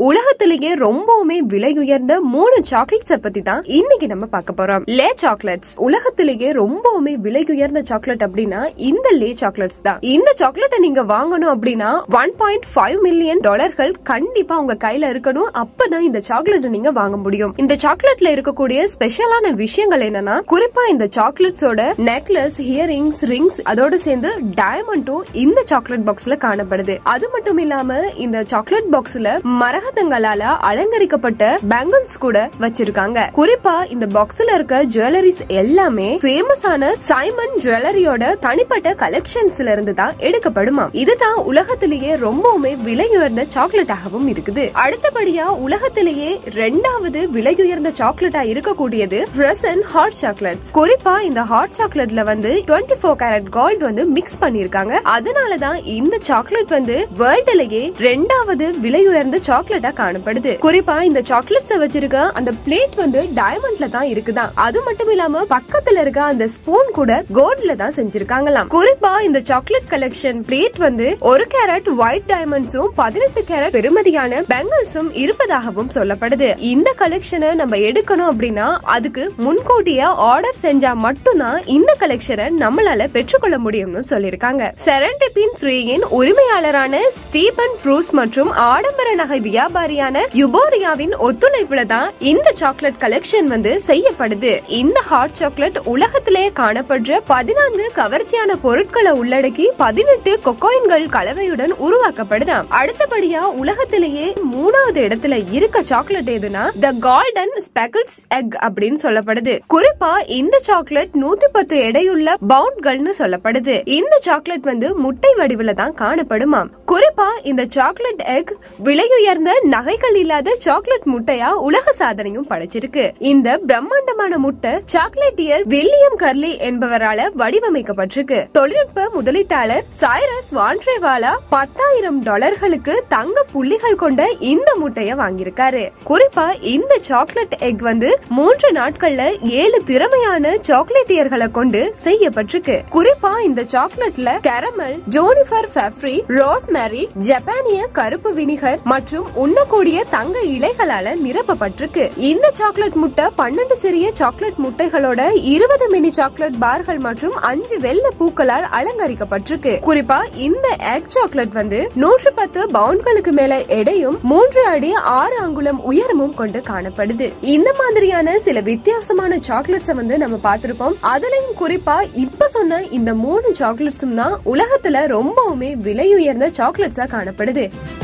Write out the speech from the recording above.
உலகத்திலேயே ரொம்பவுமே விலை உயர்ந்த 3 சாக்லேட்ஸ் பத்தி தான் இன்னைக்கு நம்ம பார்க்க போறோம். லே சாக்லேட்ஸ் உலகத்திலேயே ரொம்பவுமே விலை உயர்ந்த சாக்லேட் அப்படின்னா இந்த லே சாக்லேட்ஸ் தான். இந்த சாக்லேட்டை நீங்க வாங்கணும் அப்படின்னா $1.5 மில்லியன் கண்டிப்பா உங்க கையில இருக்கணும். அப்பதான் இந்த சாக்லேட் நீங்க வாங்க முடியும். இந்த சாக்லேட்ல இருக்கக்கூடிய ஸ்பெஷலான விஷயங்கள் என்னன்னா, குறிப்பா இந்த சாக்லேட்ஸோட நெக்லஸ், இயரிங்ஸ், ரிங்ஸ் அதோட சேர்ந்து டயமண்டும் இந்த சாக்லேட் பாக்ஸ்ல காணப்படுது. அது மட்டும் இல்லாம இந்த சாக்லேட் பாக்ஸ்ல மரகதங்களால அலங்கரிக்கப்பட்ட பேங்கிள்ஸ் கூட வச்சிருக்காங்க. குறிப்பா இந்த பாக்ஸ்ல இருக்க ஜுவல்லரிஸ் எல்லாமே ஃபேமஸான சைமன் ஜுவல்லரியோட தனிப்பட்ட கலெக்ஷன்ஸ்ல இருந்து தான் எடுக்கப்படுமா. இதுதான் உலகத்திலேயே ரொம்பவுமே விலை உயர்ந்த சாக்லேட்டாகவும் இருக்குது. அடுத்தபடியா உலகத்திலேயே 2வது விலை உயர்ந்த சாக்லேட்டா இருக்கக்கூடியது ஃப்ரோசன் ஹாட் சாக்லேட்ஸ். குறிப்பா இந்த ஹாட் சாக்லேட்ல வந்து 24 கேரட் கோல்ட் வந்து மிக்ஸ் பண்ணிருக்காங்க. அதனாலதான் இந்த சாக்லேட் வந்து வேர்ல்ட்லயே 2வது விலை உயர்ந்த சாக்லேட்டா காணப்படுது. குறிப்பா இந்த சாக்லேட்ஸ் வச்சிருக்க அந்த பிளேட் வந்து டயமண்ட்ல தான் இருக்குதான். அது மட்டும் இல்லாம பக்கத்துல இருக்க அந்த ஸ்பூன் கூட கோல்ட்ல தான் செஞ்சிருக்காங்களாம். குறிப்பா இந்த சாக்லேட் கலெக்ஷன் பிளேட் வந்து 1 கேரட் ஒயிட் டைமண்ட்ஸும் 18 கேரட் பெருமதியான பெங்கல்ஸும் இருப்பதாகவும் சொல்லப்படுது. இந்த கலெக்ஷனை நம்ம எடுக்கணும் அப்படின்னா அதுக்கு முன்கூட்டியா ஆர்டர் செஞ்சா மட்டும்தான் இந்த கலெக்ஷனை நம்மளால பெற்றுக்கொள்ள முடியும்னு சொல்லிருக்காங்க. செரண்டிபின் 3 உரிமையாளரான ஸ்டீபன் ப்ரூஸ் மற்றும் ஆடம்பர நகை வியாபாரியான யுபோரியாவின் ஒத்துழைப்புல தான் இந்த சாக்லேட் கலெக்ஷன் வந்து செய்யப்படுது. இந்த ஹாட் சாக்லேட் உலகத்திலே காணப்படுற 14 கவர்ச்சியான பொருட்களை உள்ளடக்கி 18 கொக்கோயின்கள் கலவையுடன் உருவாக்கப்படுதாம். அடுத்தபடியா உலகத்திலேயே 3வது இடத்துல இருக்க சாக்லேட் எதுனா தி கோல்டன் ஸ்பெக்கிள்ஸ் எக் அப்படின்னு சொல்லப்படுது. குறிப்பா இந்த சாக்லேட் 110 எடையுள்ள பவுண்ட்கள்னு சொல்லப்படுது. இந்த சாக்லேட் வந்து முட்டை வடிவில தான் காணப்படுமாம். குறிப்பா இந்த சாக்லேட் எக் விலையுயர்ந்த நகைகள் இல்லாத சாக்லேட் முட்டையா உலக சாதனையும் படைச்சிருக்கு. இந்த பிரம்மாண்டமான முட்டை சாக்லேட்டியர் வில்லியம் கர்லி என்பவரால வடிவமைக்கப்பட்டிருக்கு. தொழில்நுட்ப முதலீட்டாளர் சைரஸ் வான்ட்ரேவாலா $10,000 தங்க புள்ளிகள் கொண்ட இந்த முட்டைய வாங்கியிருக்காரு. குறிப்பா இந்த சாக்லேட் எக் வந்து 3 நாட்கள்ல 7 திறமையான சாக்லேட்டியர்களை கொண்டு செய்யப்பட்டிருக்கு. குறிப்பா இந்த சாக்லேட்ல கேரமல், ஜோனிஃபர் ஃபேப்ரி, ரோஸ்மேரி, ஜப்பானிய கருப்பு வினிகர் மற்றும் உண்ணக்கூடிய தங்க இலைகளால நிரப்பப்பட்டிருக்கு. இந்த சாக்லேட் முட்டை 12 சிறிய சாக்லேட் முட்டைகளோட 20 மினி சாக்லேட் பார்கள் மற்றும் 5 வெள்ளை பூக்களால் அலங்கரிக்கப்பட்டிருக்கு. குறிப்பா இந்த எக் சாக்லேட் வந்து 110 பவுண்ட்களுக்கு மேல எடையும் 3 அடி 6 அங்குலம் உயரமும் கொண்டு காணப்படுது. இந்த மாதிரியான சில வித்தியாசமான சாக்லேட்ஸ் வந்து நம்ம பார்த்திருப்போம். அதுலயும் குறிப்பா இப்ப சொன்ன இந்த 3 சாக்லேட்ஸும் தான் உலகத்துல ரொம்பவுமே விலை உயர்ந்த சாக்லேட்ஸா காணப்படுது.